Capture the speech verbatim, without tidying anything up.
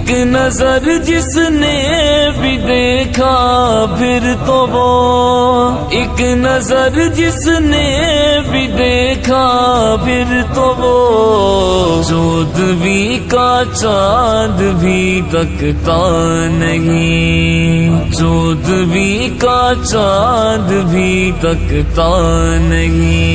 एक नजर जिसने भी देखा फिर तो वो, एक नजर जिसने भी देखा फिर तो वो, चौदहवीं का चांद भी तकता नहीं, चौदहवीं का चांद भी तकता नहीं।